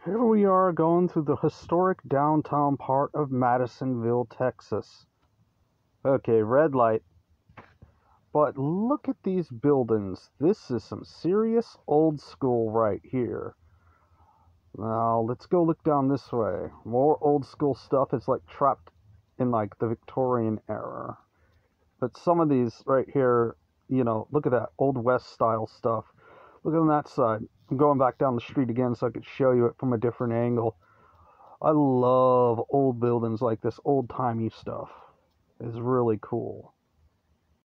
Here we are going through the historic downtown part of Madisonville, Texas. Okay, red light. But look at these buildings. This is some serious old school right here. Now, let's go look down this way. More old school stuff is like trapped in like the Victorian era. But some of these right here, you know, look at that old West style stuff. Look on that side. I'm going back down the street again so I could show you it from a different angle. I love old buildings like this, old-timey stuff. It's really cool.